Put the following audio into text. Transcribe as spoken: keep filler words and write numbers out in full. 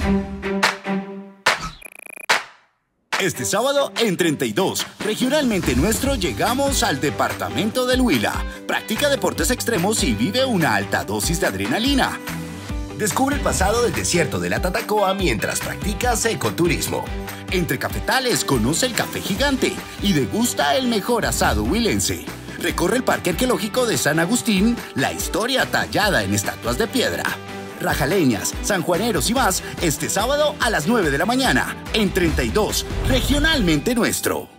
Este sábado en treinta y dos, regionalmente nuestro, llegamos al departamento del Huila. Practica deportes extremos y vive una alta dosis de adrenalina. Descubre el pasado del desierto de la Tatacoa mientras practicas ecoturismo. Entre cafetales, conoce el café gigante y degusta el mejor asado huilense. Recorre el Parque Arqueológico de San Agustín, la historia tallada en estatuas de piedra. Rajaleñas, sanjuaneros y más, este sábado a las nueve de la mañana, en treinta y dos, regionalmente nuestro.